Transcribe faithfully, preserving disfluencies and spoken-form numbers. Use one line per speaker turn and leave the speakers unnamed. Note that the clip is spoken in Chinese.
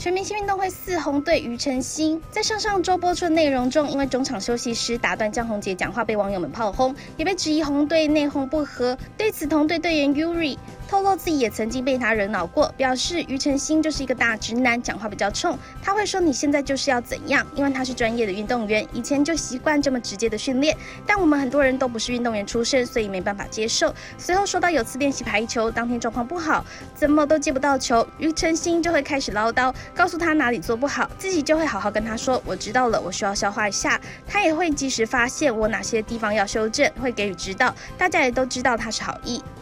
全明星运动会四红队庾澄庆在上上周播出的内容中，因为中场休息时打断江宏杰讲话，被网友们炮轰，也被质疑红队内讧不和。对此，同队队员 Yuri 透露自己也曾经被他惹恼过，表示庾澄庆就是一个大直男，讲话比较冲。他会说你现在就是要怎样，因为他是专业的运动员，以前就习惯这么直接的训练。但我们很多人都不是运动员出身，所以没办法接受。随后说到有次练习排球，当天状况不好，怎么都接不到球，庾澄庆就会开始唠叨，告诉他哪里做不好，自己就会好好跟他说，我知道了，我需要消化一下。他也会及时发现我哪些地方要修正，会给予指导。大家也都知道他是好意。